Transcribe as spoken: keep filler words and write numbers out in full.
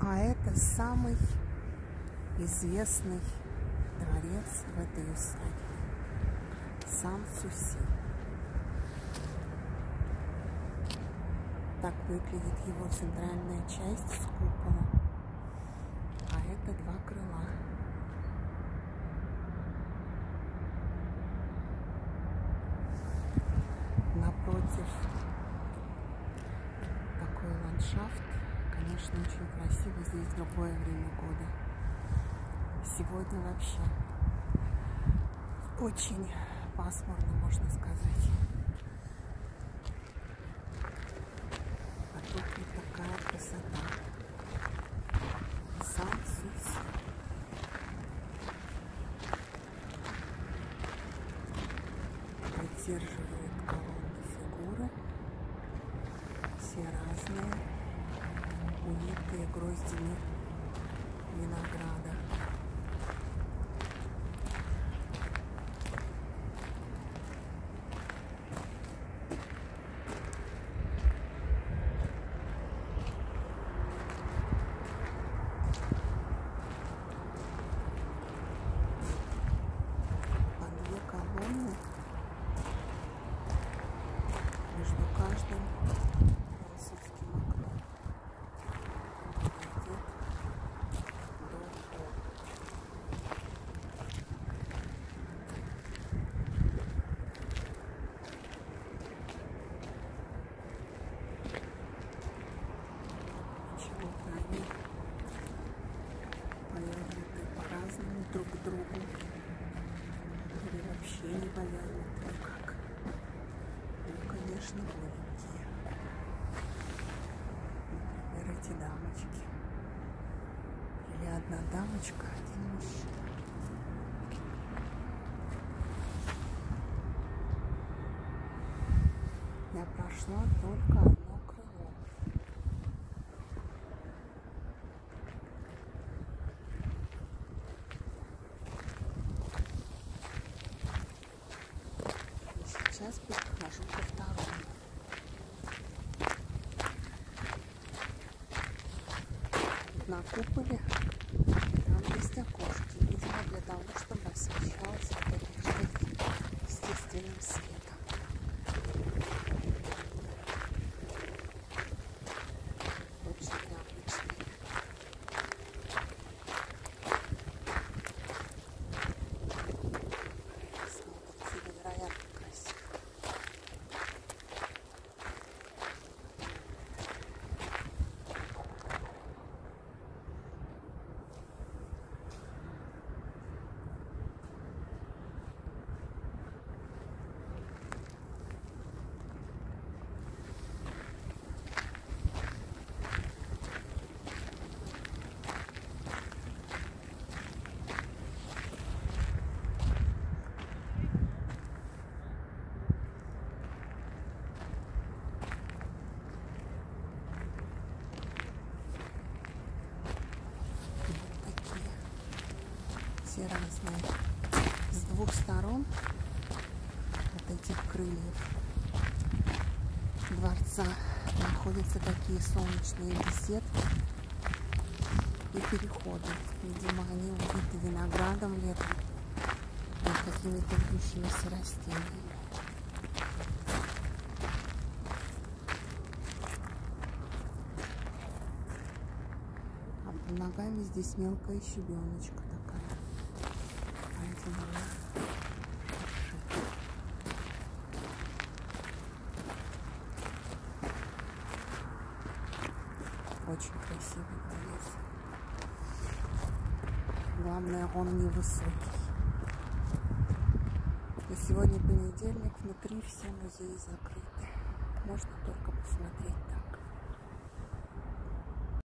А это самый известный дворец в этой усадьбе — Сан-Суси. Так выглядит его центральная часть с куполом. А это два крыла. Напротив такой ландшафт. Конечно, очень красиво. Здесь другое время года. Сегодня вообще очень пасмурно, можно сказать. А тут вот такая красота. Сан-Суси. Поддерживают колонны фигуры. Все разные. Увитые гроздями винограда. По две колонны между каждым французским окном. Чего-то они повернуты по-разному друг к другу. Или вообще не повернуты никак. Ну, конечно, новенькие. Например, эти дамочки. Или одна дамочка, один мужчина. Я прошла только одно крыло. И сейчас подхожу ко второму. На куполе там есть окошки, видимо, для того, чтобы освещалось вот это естественным светом. Очень необычный. Смотрите, невероятно красиво. Все разные. С двух сторон вот этих крыльев дворца находятся такие солнечные беседки и переходы. Видимо, они увиты виноградом летом и какими-то вьющимися растениями. А под ногами здесь мелкая щебеночка такая. Очень красивый дворец. Главное, он невысокий. И сегодня понедельник, внутри все музеи закрыты. Можно только посмотреть там.